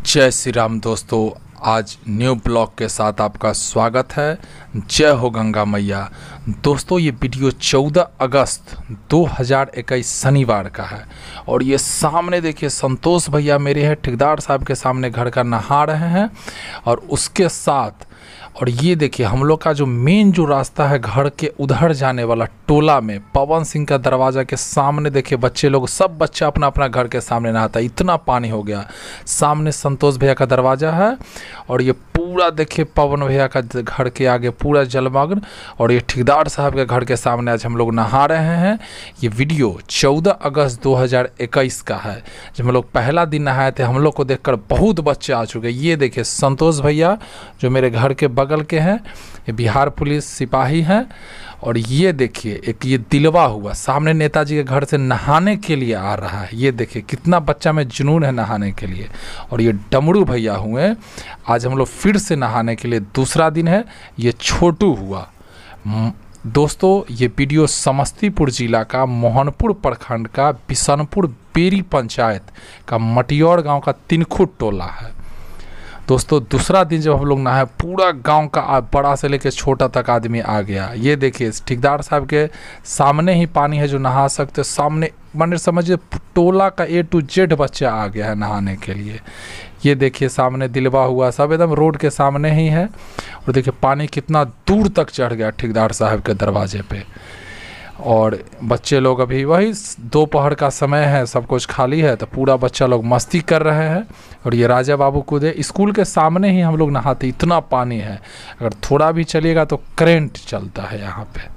जय श्री राम दोस्तों, आज न्यू ब्लॉग के साथ आपका स्वागत है। जय हो गंगा मैया। दोस्तों ये वीडियो 14 अगस्त 2021 शनिवार का है और ये सामने देखिए संतोष भैया मेरे हैं, ठेकेदार साहब के सामने घर का नहा रहे हैं। और उसके साथ और ये देखिए हम लोग का जो मेन जो रास्ता है घर के उधर जाने वाला टोला में पवन सिंह का दरवाज़ा के सामने देखिए बच्चे लोग सब बच्चा अपना अपना घर के सामने नहाता है। इतना पानी हो गया। सामने संतोष भैया का दरवाज़ा है और ये पूरा देखिए पवन भैया का घर के आगे पूरा जलमग्न और ये ठेकेदार साहब के घर के सामने आज हम लोग नहा रहे हैं। ये वीडियो 14 अगस्त 2021 का है। जब हम लोग पहला दिन नहाए थे हम लोग को देखकर बहुत बच्चे आ चुके। ये देखिए संतोष भैया जो मेरे घर के बगल के हैं, ये बिहार पुलिस सिपाही हैं। और ये देखिए एक ये दिलवा हुआ सामने नेताजी के घर से नहाने के लिए आ रहा है। ये देखिए कितना बच्चा में जुनून है नहाने के लिए। और ये डमरू भैया हुए, आज हम लोग फिर से नहाने के लिए दूसरा दिन है। ये छोटू हुआ। दोस्तों ये वीडियो समस्तीपुर जिला का मोहनपुर प्रखंड का बिशनपुर बेरी पंचायत का मटियौर गांव का तिनखुट टोला है। दोस्तों दूसरा दिन जब हम लोग नहाए पूरा गांव का बड़ा से लेकर छोटा तक आदमी आ गया। ये देखिए ठेकेदार साहब के सामने ही पानी है जो नहा सकते। सामने माने समझिए टोला का A to Z बच्चा आ गया है नहाने के लिए। ये देखिए सामने दिलवा हुआ सब एकदम रोड के सामने ही है। और देखिए पानी कितना दूर तक चढ़ गया ठेकेदार साहब के दरवाजे पे। और बच्चे लोग अभी वही दोपहर का समय है, सब कुछ खाली है तो पूरा बच्चा लोग मस्ती कर रहे हैं। और ये राजा बाबू कूदे स्कूल के सामने ही हम लोग नहाते। इतना पानी है, अगर थोड़ा भी चलिएगा तो करंट चलता है यहाँ पे।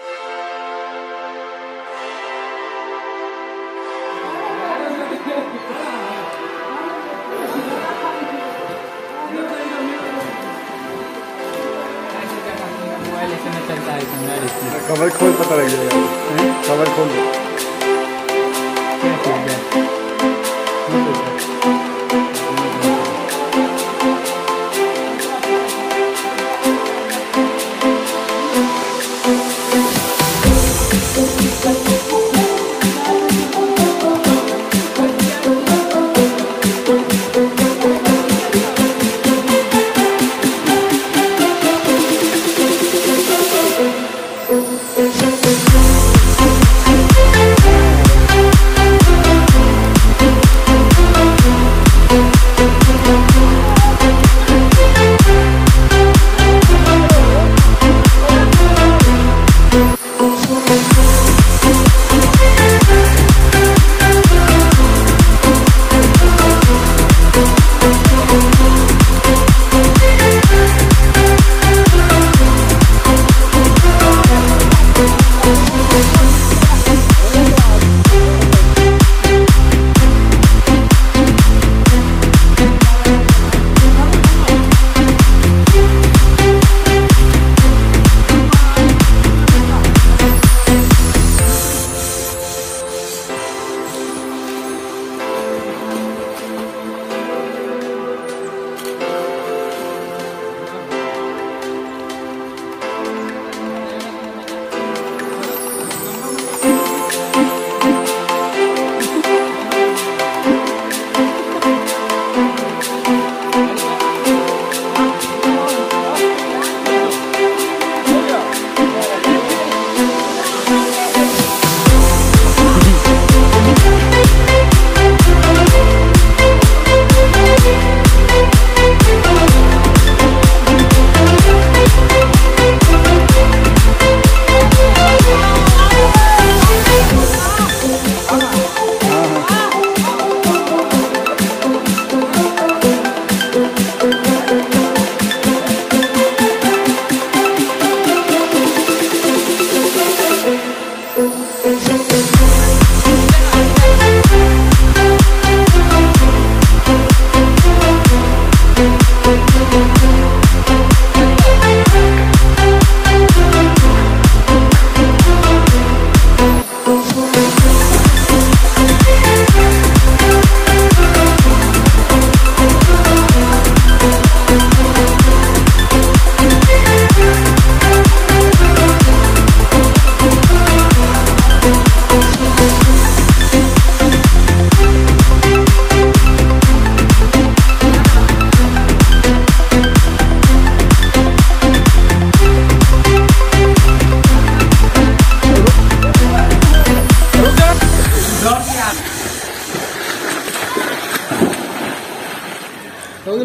कवर खोल पता लग जाएगा। कवर खोल दो।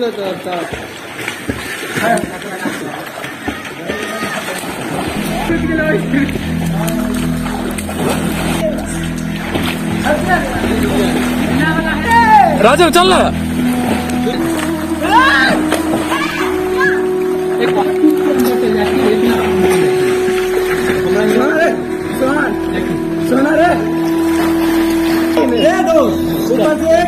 राजा चल ना। सोना रे दे दो ऊपर से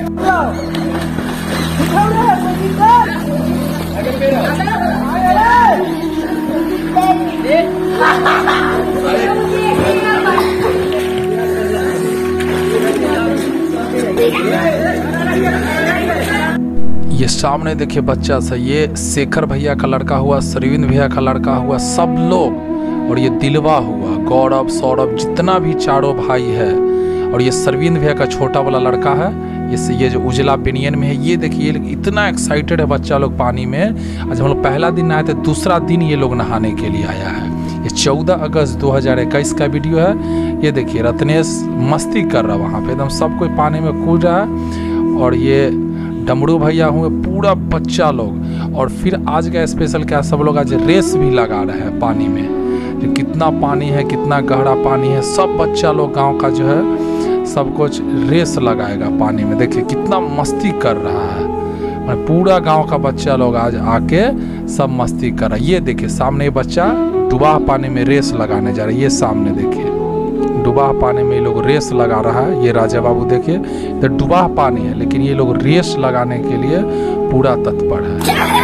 ये सामने देखिए बच्चा सा, ये शेखर भैया का लड़का हुआ, सरविंद भैया का लड़का हुआ, सब लोग, और ये दिलवा हुआ, गौरव सौरभ, जितना भी चारों भाई है, और ये सरविंद भैया का छोटा वाला लड़का है, ये जो उजला बिनियन में है। ये देखिए इतना एक्साइटेड है बच्चा लोग पानी में। आज हम लोग पहला दिन नहाए थे, दूसरा दिन ये लोग नहाने के लिए आया है। ये 14 अगस्त 2021 का वीडियो है। ये देखिए रत्नेश मस्ती कर रहा है वहाँ पे, एकदम सब कोई पानी में कूद रहा है। और ये डमरू भैया हुए, पूरा बच्चा लोग। और फिर आज का स्पेशल क्या, सब लोग आज रेस भी लगा रहे हैं पानी में। जो कितना पानी है, कितना गहरा पानी है, सब बच्चा लोग गांव का जो है सब कुछ रेस लगाएगा पानी में। देखिए कितना मस्ती कर रहा है, पूरा गांव का बच्चा लोग आज आके सब मस्ती कर रहा है। ये देखिए सामने बच्चा डूबा पानी में रेस लगाने जा रहा है। ये सामने देखिए डूबा पानी में ये लोग रेस लगा रहा है। ये राजा बाबू देखिए तो डूबा पानी है, लेकिन ये लोग रेस लगाने के लिए पूरा तत्पर है।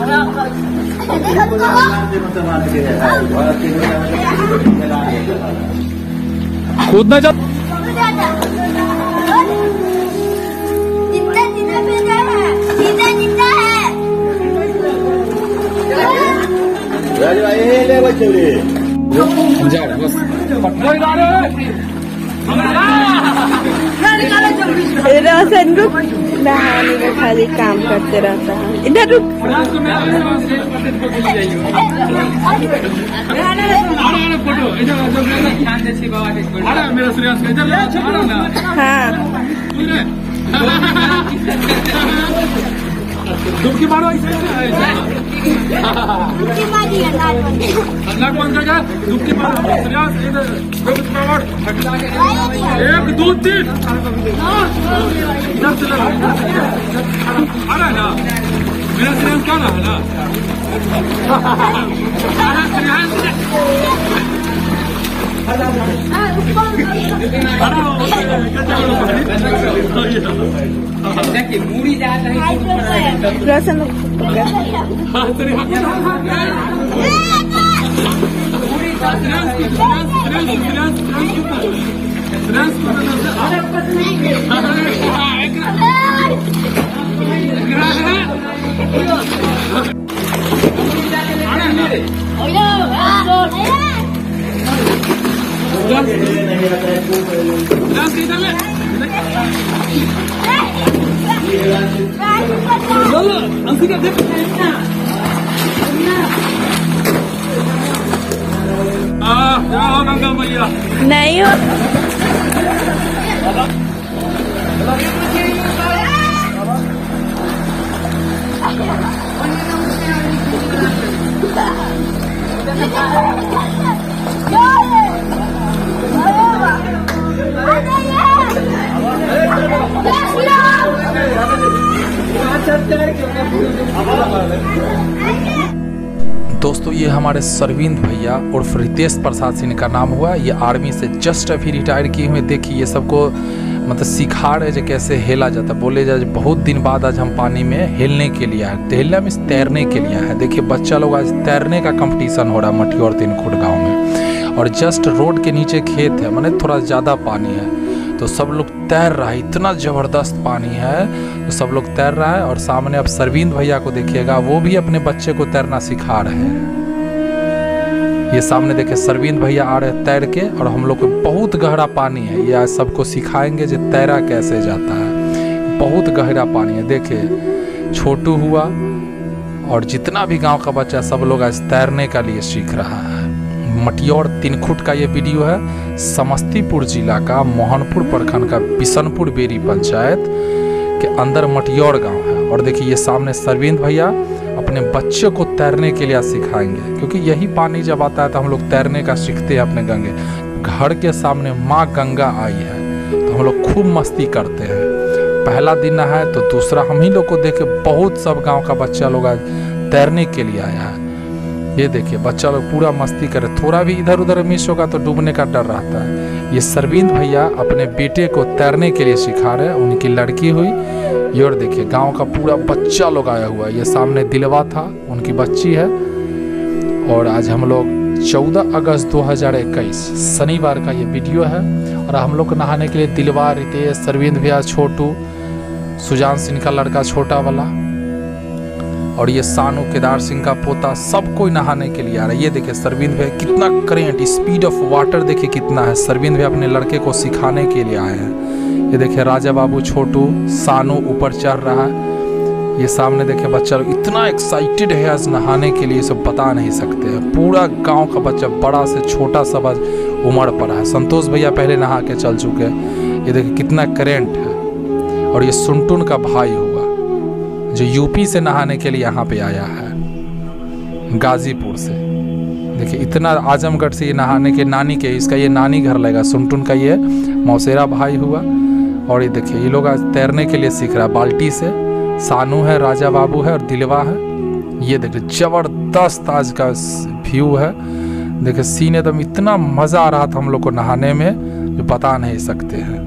कूदना जा रोशन रुक, नहाने में खाली काम करते रहता है। इधर रुक। डुबकी मारो डुबकी मारो। एक दो तीन आ रहा है ना, मेरा श्रेयांश क्या रहा है ना। रोशन नहीं हो दोस्तों ये हमारे सरविंद भैया और रितेश प्रसाद सिंह का नाम हुआ। ये आर्मी से जस्ट अभी रिटायर किए हुए। देखिए ये सबको मतलब सिखा रहे हैं कैसे हेला जाता है। बोले जाए बहुत दिन बाद आज हम पानी में हेलने के लिए आए। हेलना मीन्स तैरने के लिए है। देखिए बच्चा लोग आज तैरने का कंपटीशन हो रहा है मटियोर 3 खुट गाँव में। और जस्ट रोड के नीचे खेत है, माने थोड़ा ज़्यादा पानी है, तो सब लोग तैर रहा है। इतना ज़बरदस्त पानी है तो सब लोग तैर रहा है। और सामने अब सरविंद भैया को देखिएगा, वो भी अपने बच्चे को तैरना सिखा रहे हैं। ये सामने देखिए सरविंद भैया आ रहे हैं तैर के, और हम लोग को बहुत गहरा पानी है। ये आज सबको सिखाएंगे जो तैरा कैसे जाता है। बहुत गहरा पानी है। देखिए छोटू हुआ और जितना भी गांव का बच्चा सब लोग आज तैरने का लिए सीख रहा है। मटियोर 3 खुट का ये वीडियो है। समस्तीपुर जिला का मोहनपुर प्रखंड का बिशनपुर बेरी पंचायत के अंदर मटियोर गांव है। और देखिए ये सामने सरविंद भैया अपने बच्चे को तैरने के लिए सिखाएंगे, क्योंकि यही पानी जब आता है तो हम लोग तैरने का सीखते हैं अपने गंगे। घर के सामने माँ गंगा आई है तो हम लोग खूब मस्ती करते हैं। पहला दिन है तो दूसरा हम ही लोग को देख के बहुत सब गांव का बच्चा लोग आज तैरने के लिए आया है। ये देखिए बच्चा लोग पूरा मस्ती करे, थोड़ा भी इधर उधर मिस होगा तो डूबने का डर रहता है। ये सरविंद भैया अपने बेटे को तैरने के लिए सिखा रहे हैं, उनकी लड़की हुई। ये और देखिए गांव का पूरा बच्चा लोग आया हुआ है। ये सामने दिलवा था, उनकी बच्ची है। और आज हम लोग 14 अगस्त 2021 शनिवार का ये वीडियो है। और हम लोग को नहाने के लिए दिलवा, रितेश, सरविंद भैया, छोटू, सुजान सिंह का लड़का छोटा वाला, और ये सानू केदार सिंह का पोता, सब कोई नहाने के लिए आ रहा है। ये देखिए सरविंद भैया कितना करेंट, स्पीड ऑफ वाटर देखिए कितना है। सरविंद भैया अपने लड़के को सिखाने के लिए आए हैं। ये देखिए राजा बाबू, छोटू, सानू ऊपर चढ़ रहा है। ये सामने देखिए बच्चा लोग इतना एक्साइटेड है आज नहाने के लिए, सब बता नहीं सकते हैं। पूरा गांव का बच्चा बड़ा से छोटा सब आज उमड़ पड़ा है। संतोष भैया पहले नहा के चल चुके हैं। ये देखिए कितना करेंट है। और ये सुनटुन का भाई हुआ जो यूपी से नहाने के लिए यहाँ पे आया है, गाजीपुर से। देखिए इतना आजमगढ़ से ये नहाने के, नानी के, इसका ये नानी घर लगेगा। सुनटुन का ये मौसेरा भाई हुआ। और ये देखिए ये लोग आज तैरने के लिए सीख रहा है बाल्टी से। सानू है, राजा बाबू है और दिलवा है। ये देखिए जबरदस्त आज का व्यू है। देखिए सीन एकदम इतना मज़ा आ रहा था हम लोग को नहाने में जो बता नहीं सकते हैं।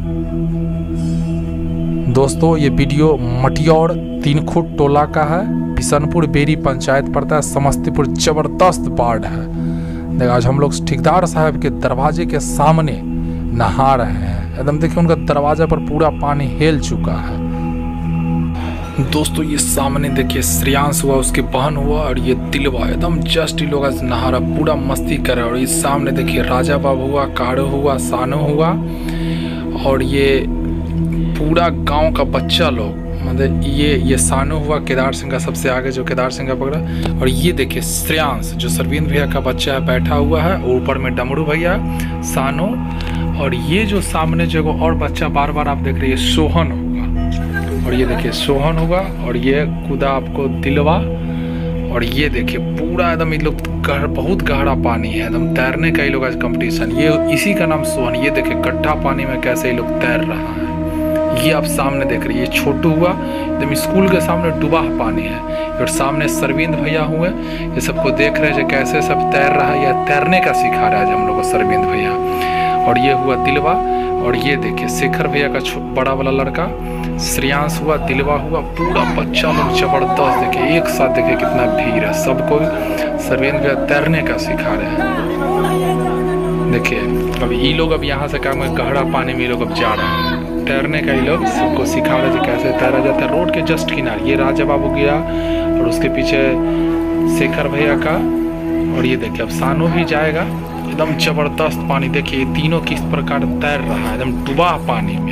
दोस्तों ये वीडियो मटियौर 3 खुट टोला का है, बिशनपुर बेरी पंचायत पड़ता है, समस्तीपुर। जबरदस्त बाढ़ है। देखिए आज हम लोग ठेकेदार साहब के दरवाजे के सामने नहा रहे हैं। एकदम देखिए उनका दरवाजा पर पूरा पानी हेल चुका है। दोस्तों ये सामने देखिए श्रेयांश हुआ, उसकी बहन हुआ, और ये दिलवा एकदम जस्ट ये लोग आज नहा रहा, पूरा मस्ती कर रहा है। और इस सामने देखिए राजा बाबू हुआ, काड़ो हुआ, सानो हुआ, और ये पूरा गांव का बच्चा लोग, मतलब ये सानो हुआ केदार सिंह का सबसे आगे, जो केदार सिंह का पकड़ा। और ये देखिए श्रेयांश जो सरविंद भैया का बच्चा है बैठा हुआ है, ऊपर में डमरू भैया, सानो, और ये जो सामने जो और बच्चा बार बार आप देख रहे हैं सोहन होगा। और ये देखिए सोहन होगा, और ये खुदा आपको दिलवा। और ये देखिए पूरा एकदम ये लोग बहुत गहरा पानी है, एकदम तैरने का ये लोग आज कंपटीशन। ये इसी का नाम सोहन। ये देखिए गड्ढा पानी में कैसे ये लोग तैर रहा है। ये आप सामने देख रहे हैं, ये छोटू हुआ, एकदम स्कूल के सामने डूबा पानी है। और सामने सरविंद भैया हुए, ये सबको देख रहे हैं जो कैसे सब तैर रहा है। या तैरने का सिखा रहा है हम लोग को सरविंद भैया। और ये हुआ दिलवा। और ये देखिए शेखर भैया का बड़ा वाला लड़का श्रेयांश हुआ, दिलवा हुआ, पूरा बच्चा लोग जबरदस्त। देखिए एक साथ देखिए कितना भीड़ है, सबको सरविंद भैया तैरने का सिखा रहे हैं। देखिए अब ये लोग अब यहाँ से काम गहरा पानी में ये लोग अब जा रहे हैं तैरने का। ये लोग सबको सिखा रहे थे कैसे तैरा जाता है। रोड के जस्ट किनारे ये राजा बाबू गया, और उसके पीछे शेखर भैया का। और ये देखिए अब सानू भी जाएगा। एकदम जबरदस्त पानी देखिए, तीनों किस प्रकार तैर रहा है एकदम डूबा पानी में।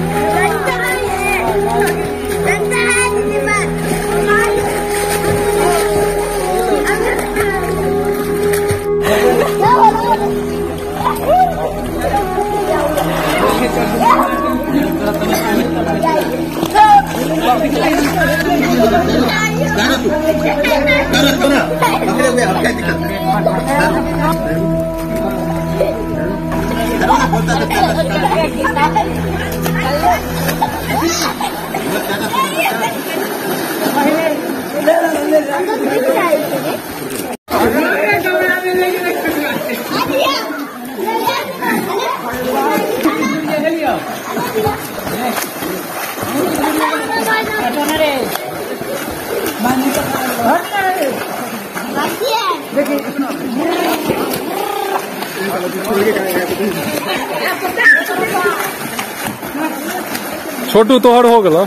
छोटू तोहर हो गलो।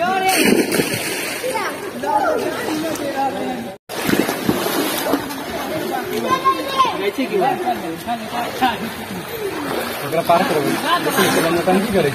पार करो करे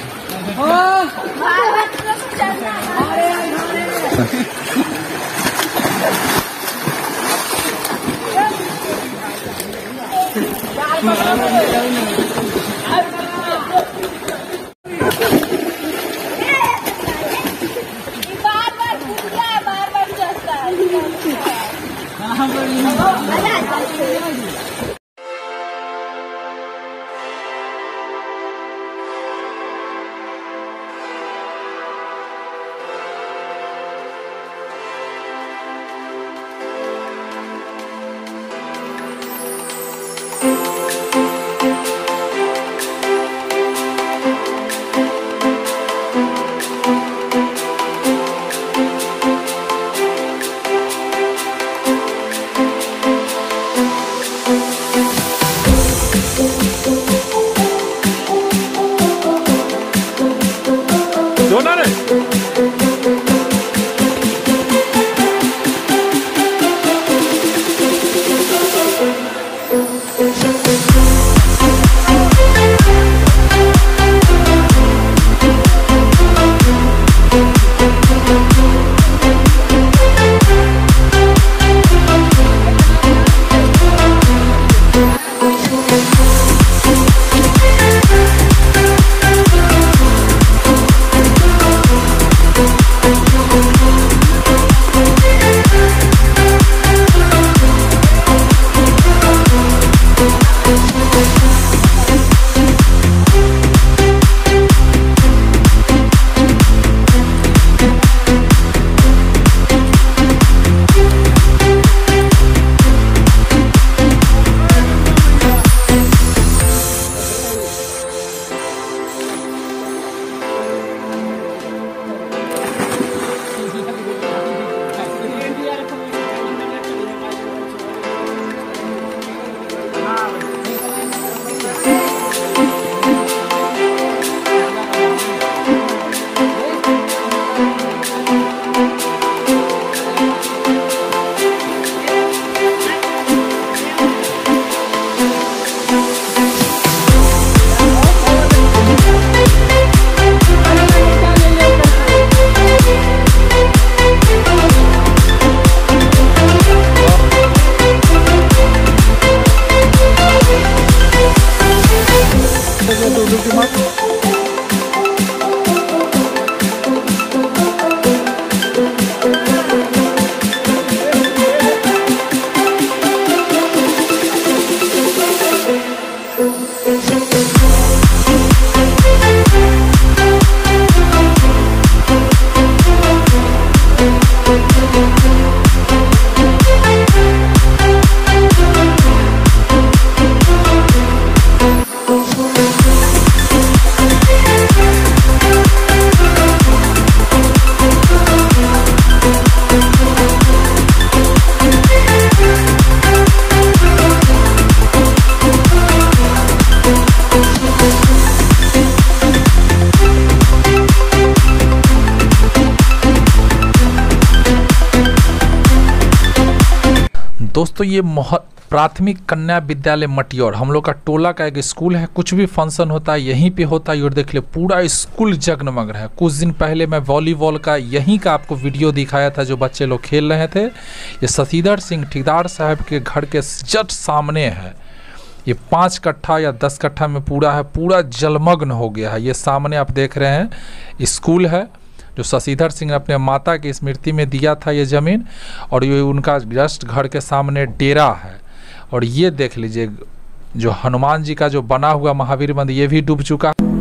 दोस्तों ये प्राथमिक कन्या विद्यालय मटियोर हम लोग का टोला का एक स्कूल है। कुछ भी फंक्शन होता है यहीं पे होता है। और देख ले पूरा स्कूल जगमग रहा है। कुछ दिन पहले मैं वॉलीबॉल का यहीं का आपको वीडियो दिखाया था जो बच्चे लोग खेल रहे थे। ये शशिधर सिंह ठेकेदार साहब के घर के जस्ट सामने है। ये 5 कट्ठा या 10 कट्ठा में पूरा है, पूरा जलमग्न हो गया है। ये सामने आप देख रहे हैं स्कूल है जो शशिधर सिंह ने अपने माता की स्मृति में दिया था ये ज़मीन। और ये उनका जस्ट घर के सामने डेरा है। और ये देख लीजिए जो हनुमान जी का जो बना हुआ महावीर मंदिर ये भी डूब चुका है।